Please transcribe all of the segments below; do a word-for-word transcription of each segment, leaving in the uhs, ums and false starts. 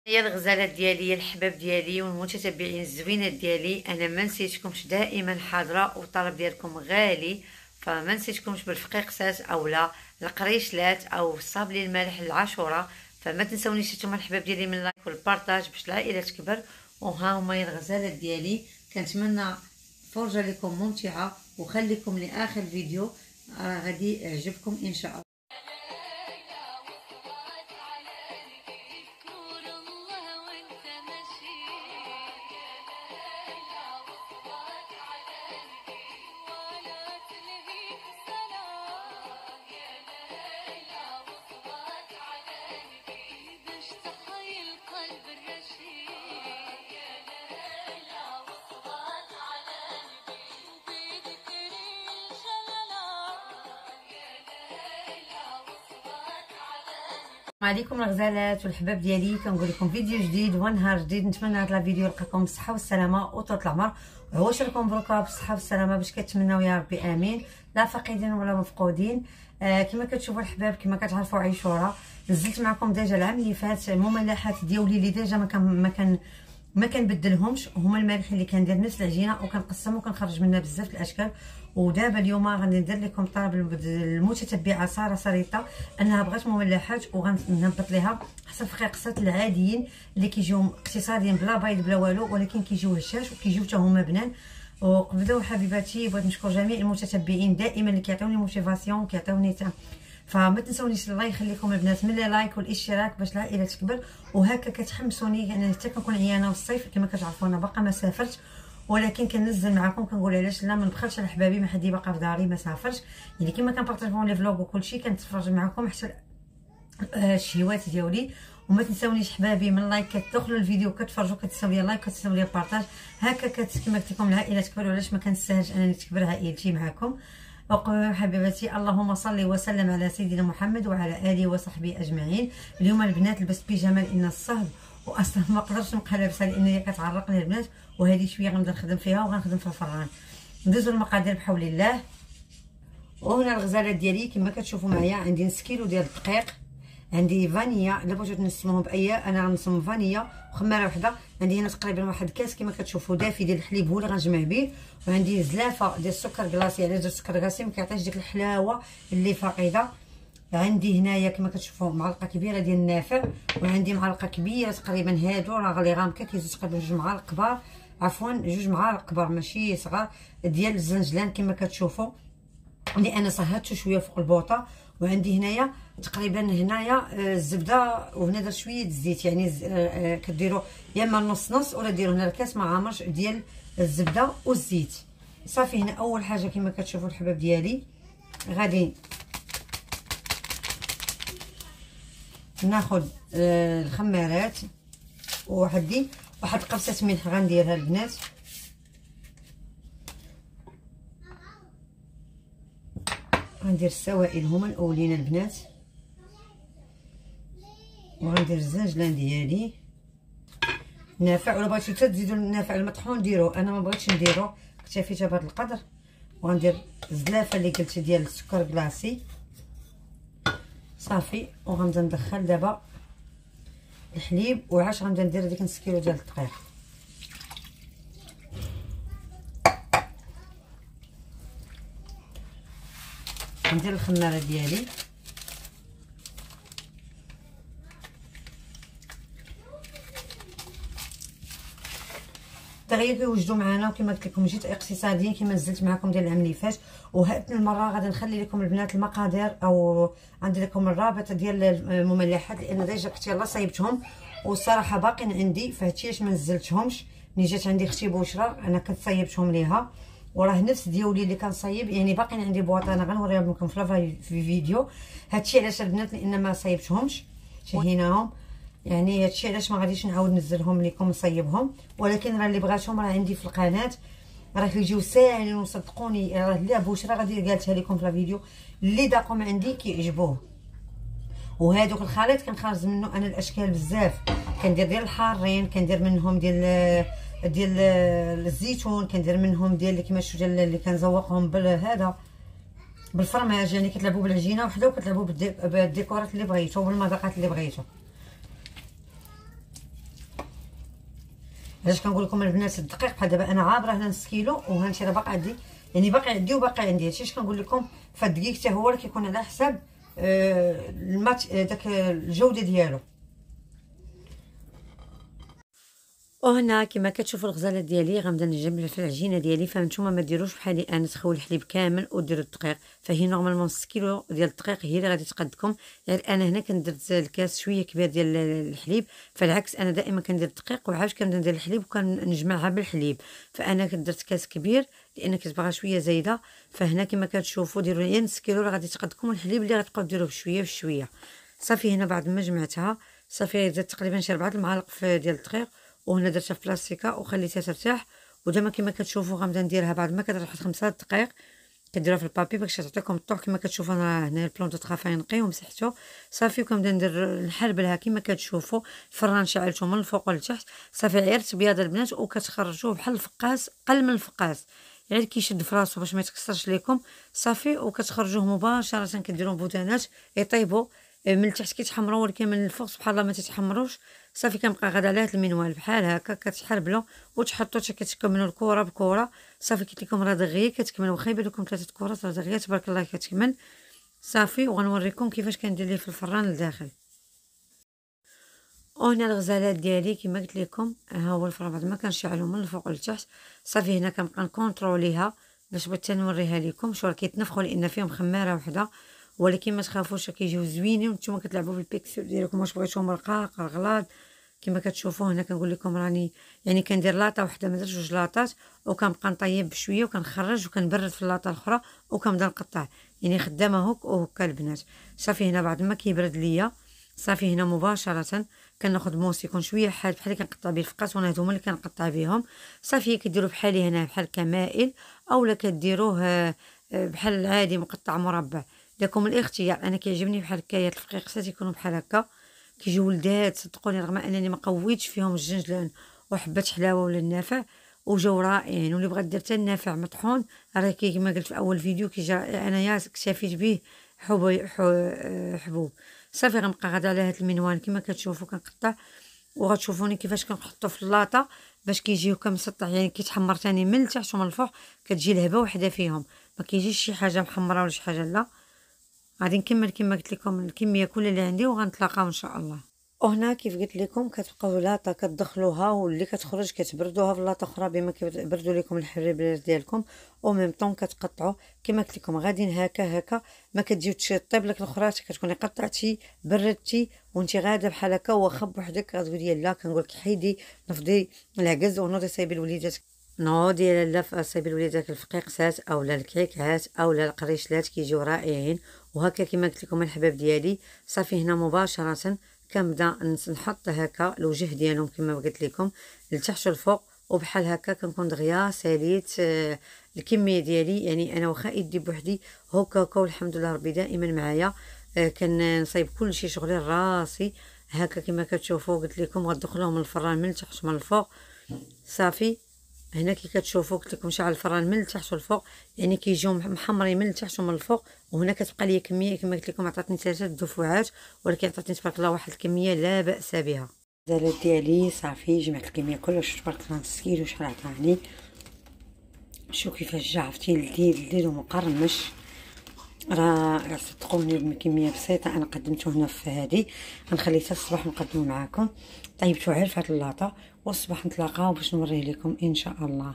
يا الغزالات ديالي، يا الحباب ديالي والمتتبعين الزوينات ديالي، انا ما نسيتكمش، دائما حاضره والطلب ديالكم غالي، فما نسيتكمش بالفقيقسات اولا القريشلات او الصابلي المالح العاشوره. فما تنسونيش نتوما الحباب ديالي من لايك والبارطاج باش العائله تكبر. وها هما يا الغزالات ديالي، كنتمنى فرجه لكم ممتعه وخليكم لاخر فيديو، راه غادي يعجبكم ان شاء الله. السلام عليكم الغزالات والحباب ديالي، كنقول لكم فيديو جديد ونهار جديد. نتمنى هذا الفيديو يلقاكم بالصحه والسلامه وطول العمر، وعواشركم بروكا بالصحه والسلامه باش كتمناو يا ربي امين، لا فقيدين ولا مفقودين. آه كما كتشوفوا الحباب، كما كتعرفوا عيشوره نزلت معكم ديجا العام اللي فات مملحات ديالي اللي ديجا ما كان ما كان ما كنبدلهمش، هما المالح اللي كندير نفس العجينه وكنقسم وكنخرج منها بزاف الاشكال. ودابا اليوم غادي ندير لكم طلب المتتبعه ساره سريطه انها بغات مملحات، وغنهبط ليها حسب الفقيقسات العاديين اللي كيجيو اقتصاديين بلا بيض بلا والو، ولكن كيجيو هشاش وكيجيو حتى هما بنان. وقبلوا حبيباتي، بغيت نشكر جميع المتتبعين دائما اللي كيعطيوني موتيفاسيون وكيعطيوني تا، فما تنسونيش الله يخليكم البنات من اللايك والاشتراك باش العائله تكبر. وهكا كتحمسوني، يعني حتى كنكون عيانه في الصيف كما كتعرفوا انا باقا ما سافرتش، ولكن كننزل معكم كنقول علاش لا ما نبخلش على حبابي، ما حدي باقا في داري ما سافرش، يعني كما كنبارطاجيو لي فلوغ وكلشي كنتفرج معكم حتى الشهوات ديالي. وما تنسونيش حبابي من لايك، كتدخلوا الفيديو كتفرجوا كتساوي لي لايك كتساوي لي بارطاج، هكا كت كما قلت لكم العائله تكبر، وعلاش ما كنستاهلش انني تكبر عائلتي معكم. وقبل حبيباتي، اللهم صل وسلم على سيدنا محمد وعلى اله وصحبه اجمعين. اليوم البنات لبست بيجامه لان الصهد واصلا ما قدرتش نبقى لابسه لان هي كتعرقني البنات، وهذه شويه غنبدا نخدم فيها وغنخدم في الفران. ندوزو المقادير بحول الله. وهنا الغزالات ديالي كما كتشوفوا معايا، عندي نص كيلو ديال الدقيق، عندي فانيا الا بغيتو تنسموهم باي، انا غنسم فانيا وخماره وحده. عندي هنا تقريبا واحد كاس كما كتشوفوا دافي ديال الحليب هو اللي غنجمع به، وعندي زلافه ديال السكر كلاصي، علاش السكر كلاصي ما كيعطيش ديك الحلاوه اللي فاقده. عندي هنايا كما كتشوفوا معلقه كبيره ديال النافع، وعندي معلقه كبيره تقريبا هادو راه غلي غامكه كيزيد تقريبا جوج معالق كبار، عفوا جوج معالق كبار ماشي صغار ديال الزنجلان كما كتشوفوا اللي انا صهدته شويه فوق البوطه. وعندي هنايا تقريبا هنايا الزبده، وهنا درت شويه الزيت، يعني كديروا يا اما نص نص ولا ديروا هنا الكاس ما عامرش ديال الزبده والزيت. صافي هنا اول حاجه كما كتشوفوا الحباب ديالي غادي ناخذ الخمارات، وعندي واحد قرصه ملح غنديرها البنات، غندير السوائل هما الاولين البنات، وغندير الزنجلان ديالي نافع، ولا بغيتو تزيدوا النافع المطحون ديروه، انا ما بغيتش نديرو اكتفيت بهذا القدر. وغندير الزلافه اللي قلت ديال السكر كلاصي صافي. وغنبدا ندخل دابا الحليب، وعاش غنبدا ندير ديك نص كيلو ديال الدقيق. ندير الخماره ديالي، التغيير كيوجدوا معنا، وكما قلت لكم جيت اقتصاديين كما نزلت معكم ديال العام اللي فات. وهاد المره غادي نخلي لكم البنات المقادير، او عندي لكم الرابط ديال المملحات لان ديجا كنت يلاه صايبتهم والصراحه باقين عندي، فهادشي علاش ما نزلتهمش. ملي جات عندي اختي بوشرى انا كنت صايبتهم ليها، وراه نفس ديولي اللي كنصايب، يعني باقين عندي بواط انا غنوريهم لكم في فيديو. هادشي علاش البنات لان ما صايبتهمش شهيناهم، يعني هادشي علاش ما غاديش نعاود نزلهم لكم نصايبهم. ولكن راه اللي بغاتهم راه عندي في القناه، راه كيجيو ساهلين وصدقوني، راه لا بوشرى غادي قالتها لكم في الفيديو اللي داقهم عندي كيعجبوه. وهذوك الخليط كنخرج منه انا الاشكال بزاف، كندير ديال الحارين، كندير منهم ديال ديال الزيتون، كندير منهم ديال اللي كيما شفتوا ديال اللي كنزوقهم بالهذا بالفرماج، يعني كتلعبوا بالعجينه وحده وكتلعبوا بالديكورات اللي بغيتو والمذاقات اللي بغيتو. علاش كنقول لكم البنات الدقيق بحال دابا انا عابره هنا نص كيلو وهانتي راه باقي عندي، يعني باقي عندي وباقي عندي. هادشي اش كنقول لكم، فالدقيق حتى هو راه كيكون على حساب آه المات داك الجوده ديالو. وهنا كما كتشوفوا الغزاله ديالي غنبدا نجمل في العجينه ديالي. فانتوما ما ديروش بحالي انا تخوي الحليب كامل وديروا الدقيق، فهي نورمالمون نص كيلو ديال الدقيق هي اللي غادي تقدكم. يعني انا هنا كندرت الكاس شويه كبير ديال الحليب، فالعكس انا دائما كندير الدقيق وعاود كنبدا ندير الحليب وكنجمعها بالحليب. فانا درت كاس كبير لان كتبغى شويه زايده. فهنا كما كتشوفوا ديروا لي نص كيلو راه غادي تقدكم الحليب اللي غتبقاو ديروه بشويه بشويه. صافي هنا بعد ما جمعتها صافي درت تقريبا شي ربعة المعالق ديال الدقيق، وهنا درتها في بلاستيكه وخليتها ترتاح. ودابا كما كتشوفوا غنبدا نديرها بعد ما كتريح خمسة دقائق كديروها في البابي باش تعطيكم الطوح. كما كتشوفوا انا هنا البلون دو طرافاي نقي ومسحته صافي، وكنبدا ندير نحربلها كما كتشوفوا. الفران شعلته من الفوق لتحت صافي، غير تبياض البنات وكتخرجوه بحال الفقاس، قل من الفقاس غير كيشد في راسو باش ما يتكسرش لكم صافي. وكتخرجوه مباشره كديروا بوتانات يطيبوا من التحت كيتحمروا، ولكن من الفوق سبحان الله ما تتحمروش. صافي كنبقى غادا على هاد المنوال بحال هكا كتحربلو وتحطوا حتى كتكملوا الكره بكره. صافي قلت لكم راه دغيا كتكمل، واخا يبان لكم ثلاثه كرات راه دغيا تبارك الله كتكمل صافي. وغنوريكم كيفاش كندير ليه في الفران لداخل. وهنا الغزالات ديالي كما قلت لكم ها هو الفران بعد ما كنشعلو من الفوق لتحت صافي. هنا كنبقى نكونطروليها باش بغيت نوريها لكم شو راه كيتنفخوا لان فيهم خماره وحده، ولكن ما تخافوش كيجيو زوينين. وانتم كتلعبوا بالبيكسل ديالكم واش بغيتوهم رقاق غلاض. كما كتشوفوا هنا كنقول لكم راني يعني كندير لاطه وحده ما درتش جوج لاطات، وكنبقى نطيب بشويه وكنخرج وكنبرد في اللاطه الاخرى وكنبدا نقطع، يعني خدامه هوك وهكا البنات. صافي هنا بعد ما كيبرد ليا صافي هنا مباشره كناخذ موس يكون شويه حاد بحال اللي كنقطع به الفقاس، وانا هذوما اللي كنقطع بهم. صافي كديروا بحالي هنا بحال كمائل اولا كديروه بحال العادي مقطع مربع، لكم الاختيار. انا كيعجبني بحال هكايا الفقيقسات يكونوا بحال هكا كيجيو ولدات صدقوني، رغم انني ما قويتش فيهم الجنجلان وحبه حلاوه ولا النافع وجاو رائعين. واللي بغات دير حتى النافع مطحون راه كما قلت في اول فيديو كيجي انايا اكتفيت به حبوب حبوب. صافي غنبقى غادا على هذا المنوال كما كتشوفوا كنقطع، وغتشوفوني كيفاش كنحطو في اللاطه باش كيجيو كمسطح، يعني كيتحمر ثاني من التحت ومن الفوق كتجي لهبه وحده فيهم، ما كيجيش شي حاجه محمره ولا شي حاجه لا. غادي نكمل كما قلت لكم الكميه كل اللي عندي وغنتلاقاو ان شاء الله. وهنا كيف قلت لكم كتبقاو لاطه كتدخلوها واللي كتخرج كتبردوها في لاطه اخرى بما كيبردوا لكم الحريبلات ديالكم، او ميم طون كتقطعوا كما قلت لكم غاديين هكا هكا ما كتجيو طيب لك الاخرى كتكوني قطعتي بردتي وانت غاده بحال هكا واخا بوحدك غتقولي لا كنقول لك حيدي نفضي العكز ونوضي صايبي لوليدات نوضي لا صايبي لوليدات الفقيقسات اولا الكعكات اولا القريشلات كيجيو رائعين. وهكا كما قلت لكم الحباب ديالي صافي هنا مباشره كنبدا نحط هكا الوجه ديالهم كما قلت لكم لتحت والفوق، وبحال هكا كنكون دغيا ساليت آه الكميه ديالي. يعني انا واخا يدي بوحدي هكا هكا والحمد لله ربي دائما معايا آه كنصايب كلشي شغلي راسي هكا كما كتشوفوا. قلت لكم غندخلوهم من الفران من التحت ومن الفوق صافي. هنا كي كتشوفوا قلت لكم شعل الفران من التحت والفوق يعني كيجيو محمرين من التحت ومن الفوق. وهنا كتبقى لي كميه كما قلت لكم عطاتني ثلاثه دفعات، ولكن عطاتني تبارك الله واحد الكميه لا باس بها. الغزالات ديالي صافي جمعت الكميه كلها تبارك الله نص كيلو شحال عطاني. شوفوا كيفاش جا عرفتي لذيذ لذيذ ومقرمش، راه صدقوني بكميه بسيطه. انا قدمته هنا في هذه غنخليه حتى الصباح نقدمه معكم. طيبته غير في هاد اللاطه والصباح نتلاقاو باش نوريه لكم ان شاء الله.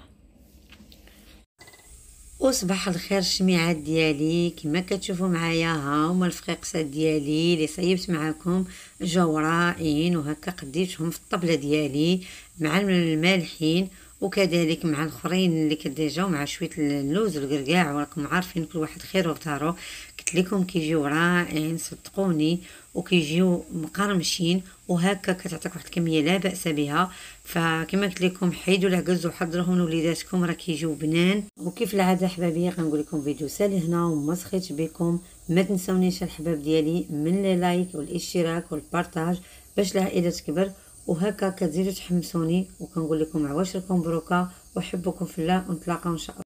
وصباح الخير الشميعات ديالي كما كتشوفوا معايا ها هما الفقيقسات ديالي اللي صيبت معكم جاو رائعين، وهكا قديتهم في الطبله ديالي مع المالحين وكذلك مع الاخرين اللي كديجاو مع شويه اللوز والقرقاع، وراكم عارفين كل واحد خير وفطارو. قلت لكم كيجيو رائعين صدقوني وكيجيو مقرمشين، وهكا كتعطيك واحد الكميه لا باس بها. فكما قلت لكم حيدوا العكز وحضروهم لوليداتكم راه كيجيو بنان. وكيف العاده احبابي غنقول لكم فيديو سالي هنا وما سخيتش بكم. ما تنسونيش الحباب ديالي من لي لايك والاشتراك والبارطاج باش العائله تكبر، وهكا كتزيدوا تحمسوني. وكنقول لكم عواشركم بروكا وحبكم في الله ونتلاقاو ان شاء الله.